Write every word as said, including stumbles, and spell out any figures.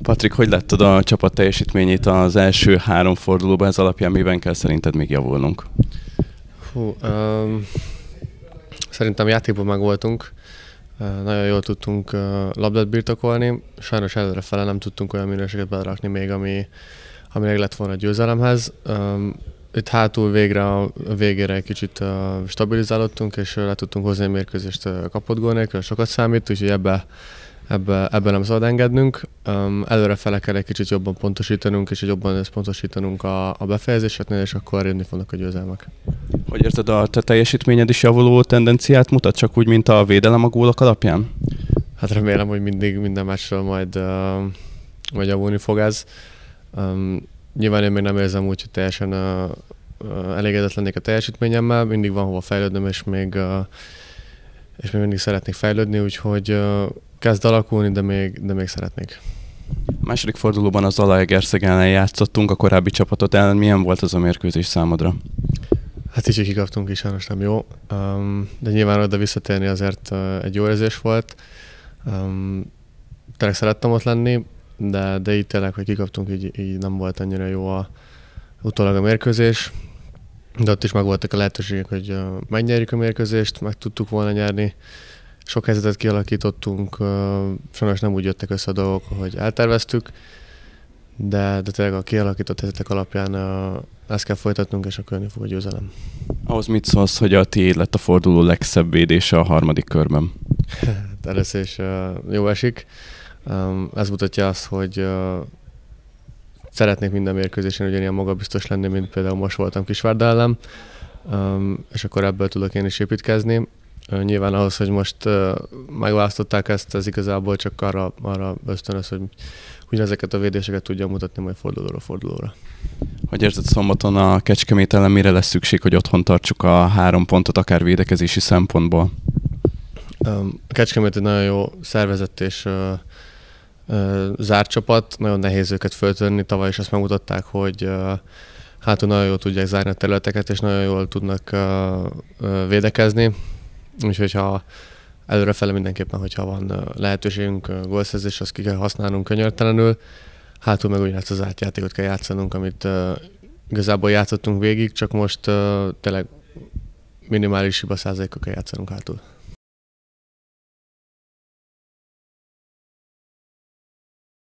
Patrik, hogy láttad a csapat teljesítményét az első három fordulóban, ez alapján miben kell szerinted még javulnunk? Hú, um, szerintem játékban meg voltunk, uh, nagyon jól tudtunk uh, labdát birtokolni, sajnos előrefele nem tudtunk olyan minőséget belerakni még, ami, ami meg lett volna a győzelemhez. Um, itt hátul végre a végére egy kicsit uh, stabilizálódtunk, és uh, le tudtunk hozni a mérkőzést uh, kapott gól nélkül, sokat számít, úgyhogy ebbe Ebbe, ebbe nem szabad engednünk. Um, előrefele kell egy kicsit jobban pontosítanunk, és jobban összpontosítanunk a, a befejezéseknél, és akkor jönni fognak a győzelmek. Hogy érzed, a te teljesítményed is javuló tendenciát mutat, csak úgy, mint a védelem a gólok alapján? Hát remélem, hogy mindig minden meccsről majd, uh, majd javulni fog ez. Um, nyilván én még nem érzem úgy, hogy teljesen uh, uh, elégedett lennék a teljesítményemmel, mindig van hova fejlődnöm, és még, uh, és még mindig szeretnék fejlődni, úgyhogy uh, kezd alakulni, de még, de még szeretnék. A második fordulóban az Zalaegerszeg ellen játszottunk, a korábbi csapatot ellen. Milyen volt az a mérkőzés számodra? Hát így kikaptunk is, sajnos nem jó. Um, de nyilván oda visszatérni azért uh, egy jó érzés volt. Um, tényleg szerettem ott lenni, de, de így tényleg, hogy kikaptunk, így, így nem volt annyira jó a, utólag a mérkőzés. De ott is megvoltak a lehetőségek, hogy uh, megnyerjük a mérkőzést, meg tudtuk volna nyerni. Sok helyzetet kialakítottunk, sajnos nem úgy jöttek össze a dolgok, hogy elterveztük, de, de tényleg a kialakított helyzetek alapján ezt kell folytatnunk, és akkor jönni fog a győzelem. Ahhoz mit szólsz, hogy a tiéd lett a forduló legszebb védése a harmadik körben? Először is jó esik. Ez mutatja azt, hogy szeretnék minden mérkőzésen ugyanilyen magabiztos lenni, mint például most voltam Kisvárda ellen, és akkor ebből tudok én is építkezni. Nyilván ahhoz, hogy most uh, megválasztották ezt, ez igazából csak arra, arra ösztönöz, hogy ugyanezeket a védéseket tudja mutatni majd fordulóra fordulóra. Hogy érzed, szombaton a Kecskemét ellen mire lesz szükség, hogy otthon tartsuk a három pontot, akár védekezési szempontból? Um, a Kecskemét egy nagyon jó szervezett és uh, uh, zárt csapat, nagyon nehéz őket föltörni, tavaly is azt megmutatták, hogy uh, hátul nagyon jól tudják zárni a területeket, és nagyon jól tudnak uh, uh, védekezni. Úgyhogy ha előrefele mindenképpen, hogyha van lehetőségünk gólszerzés, azt ki kell használnunk könyörtelenül. Hátul meg ugyanezt az átjátékot kell játszanunk, amit uh, igazából játszottunk végig, csak most uh, tényleg minimális hiba százalékkal kell játszanunk hátul.